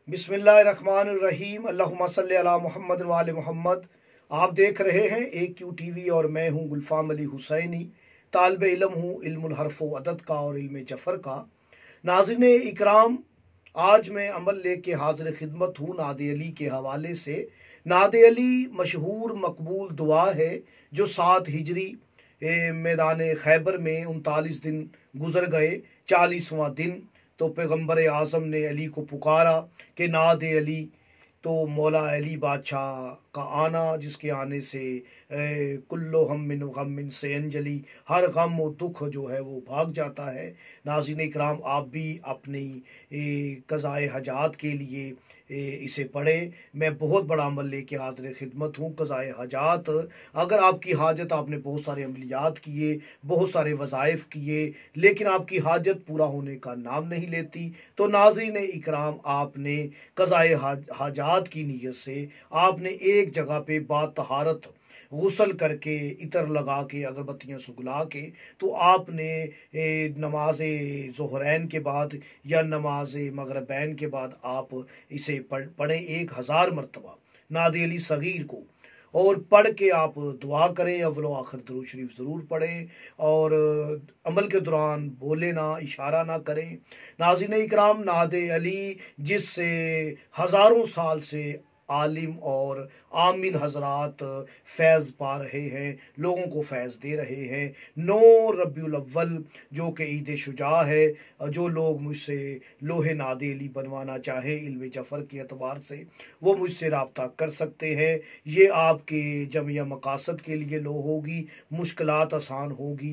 बिस्मिल्लाहिर्रहमानिर्रहीम। अल्लाहुम्मा सल्ली अला मुहम्मद व आले मुहम्मद। आप देख रहे हैं AQ TV और मैं हूं गुलफाम अली हुसैनी। तालिब इल्म हूं इल्मुल हर्फ व अदद का और इल्म जफ़र का। नाज़रीन इकराम, आज मैं अमल लेके हाजिर खिदमत हूँ नादे अली के हवाले से। नादे अली मशहूर मकबूल दुआ है जो 7 हिजरी मैदान खैबर में 39 दिन गुजर गए। 40वां दिन तो पैगंबर आज़म ने अली को पुकारा कि नादे अली, तो मौला अली बादशाह का आना, जिसके आने से कुल्लो हम मिन गम से अंजलि, हर गम व दुख जो है वो भाग जाता है। नाज़रीन इकराम, आप भी अपनी क़ज़ाए हजात के लिए इसे पढ़ें। मैं बहुत बड़ा अमल लेके हाज़िर खिदमत हूँ। क़ज़ाए हजात, अगर आपकी हाजत, आपने बहुत सारे अमलियात किए, बहुत सारे वज़ाइफ किए, लेकिन आपकी हाजत पूरा होने का नाम नहीं लेती, तो नाज़रीन इकराम, आपने क़ज़ाए हाजात की नीयत से आपने एक जगह पे बातहारत गुसल करके, इतर लगा के, अगरबत्तियाँ सुगला के, तो आपने नमाज ज़ोहरैन के बाद या नमाज मगरिबैन के बाद आप इसे पढ़ें 1000 मरतबा नादे अली सगीर को, और पढ़ के आप दुआ करें। अव्वल आखिर दुरूद शरीफ ज़रूर पढ़ें और अमल के दौरान बोले ना, इशारा ना करें। नाज़रीन इकराम, नादे अली जिससे हज़ारों साल से आलिम और आमिल हजरात फैज़ पा रहे हैं, लोगों को फैज़ दे रहे हैं। 9 रबीउल अव्वल जो कि ईद शुजा है, जो लोग मुझसे लोहे नादे अली बनवाना चाहें इल्म जफ़र के एतबार से, वो मुझसे रब्ता कर सकते हैं। ये आपके जमिया मकासद के लिए लो होगी, मुश्किलात आसान होगी।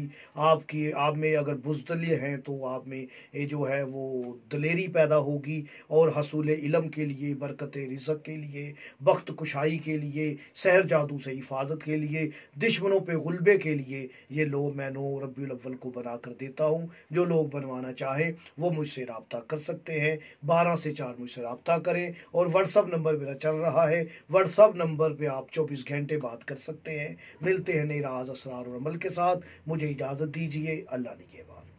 आप में अगर बुज़दिल हैं तो आप में जो है वो दलेरी पैदा होगी, और हसूल इल्म के लिए, बरकत रिज़्क़ के लिए, बख्त कुशाई के लिए, सहर जादू से हिफाजत के लिए, दुश्मनों पे गुलबे के लिए ये लोग मैं 9 रबीउल अव्वल को बना कर देता हूँ। जो लोग बनवाना चाहें वो मुझसे रब्ता कर सकते हैं। 12 से 4 मुझसे रब्ता करें, और व्हाट्सअप नंबर मेरा चल रहा है। व्हाट्सअप नंबर पे आप 24 घंटे बात कर सकते हैं। मिलते हैं नई राज, असरार और अमल के साथ। मुझे इजाज़त दीजिए। अल्लाह निगहबान।